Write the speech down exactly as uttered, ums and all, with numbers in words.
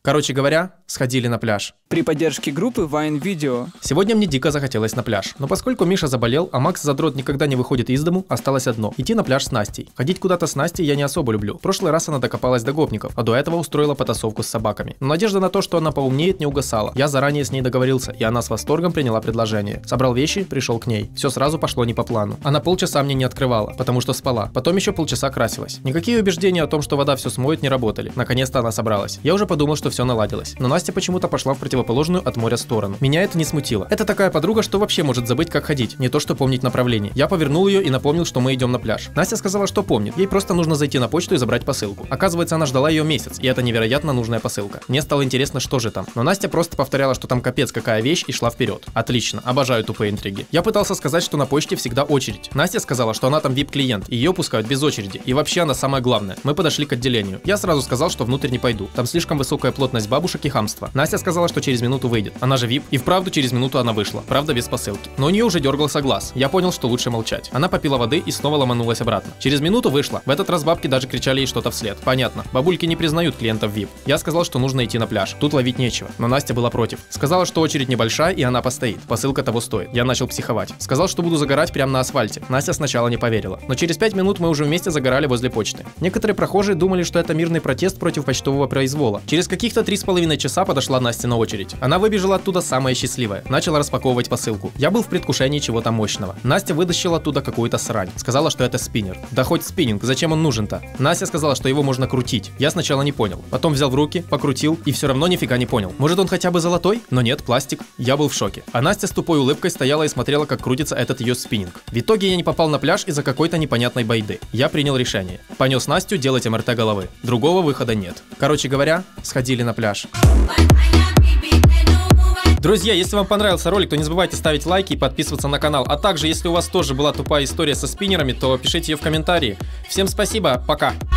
Короче говоря, сходили на пляж. При поддержке группы Vine Video. Сегодня мне дико захотелось на пляж. Но поскольку Миша заболел, а Макс задрот никогда не выходит из дому, осталось одно – идти на пляж с Настей. Ходить куда-то с Настей я не особо люблю. В прошлый раз она докопалась до гопников, а до этого устроила потасовку с собаками. Но надежда на то, что она поумнеет, не угасала. Я заранее с ней договорился, и она с восторгом приняла предложение. Собрал вещи, пришел к ней. Все сразу пошло не по плану. Она полчаса мне не открывала, потому что спала. Потом еще полчаса красилась. Никакие убеждения о том, что вода все смоет, не работали. Наконец-то она собралась. Я уже подумал, что все наладилось. Но Настя почему-то пошла в противоположную от моря сторону. Меня это не смутило. Это такая подруга, что вообще может забыть, как ходить, не то что помнить направление. Я повернул ее и напомнил, что мы идем на пляж. Настя сказала, что помнит. Ей просто нужно зайти на почту и забрать посылку. Оказывается, она ждала ее месяц, и это невероятно нужная посылка. Мне стало интересно, что же там. Но Настя просто повторяла, что там капец какая вещь, и шла вперед. Отлично, обожаю тупые интриги. Я пытался сказать, что на почте всегда очередь. Настя сказала, что она там вип-клиент, и ее пускают без очереди. И вообще она самое главное. Мы подошли к отделению. Я сразу сказал, что внутрь не пойду. Там слишком высокая плотность бабушек и хамство. Настя сказала, что через минуту выйдет. Она же вип. И вправду через минуту она вышла. Правда, без посылки. Но у нее уже дергался глаз. Я понял, что лучше молчать. Она попила воды и снова ломанулась обратно. Через минуту вышла. В этот раз бабки даже кричали ей что-то вслед. Понятно. Бабульки не признают клиентов вип. Я сказал, что нужно идти на пляж. Тут ловить нечего. Но Настя была против. Сказала, что очередь небольшая и она постоит. Посылка того стоит. Я начал психовать. Сказал, что буду загорать прямо на асфальте. Настя сначала не поверила. Но через пять минут мы уже вместе загорали возле почты. Некоторые прохожие думали, что это мирный протест против почтового произвола. Через каких-то три с половиной часа подошла Настя на очередь. Она выбежала оттуда самая счастливая. Начала распаковывать посылку. Я был в предвкушении чего-то мощного. Настя вытащила оттуда какую-то срань. Сказала, что это спиннер. Да хоть спиннинг, зачем он нужен-то? Настя сказала, что его можно крутить. Я сначала не понял. Потом взял в руки, покрутил и все равно нифига не понял. Может, он хотя бы золотой? Но нет, пластик. Я был в шоке. А Настя с тупой улыбкой стояла и смотрела, как крутится этот ее спиннинг. В итоге я не попал на пляж из-за какой-то непонятной байды. Я принял решение. Понес Настю делать эм эр тэ головы. Другого выхода нет. Короче говоря, сходили на пляж. Друзья, если вам понравился ролик, то не забывайте ставить лайки и подписываться на канал. А также, если у вас тоже была тупая история со спиннерами, то пишите ее в комментарии. Всем спасибо, пока!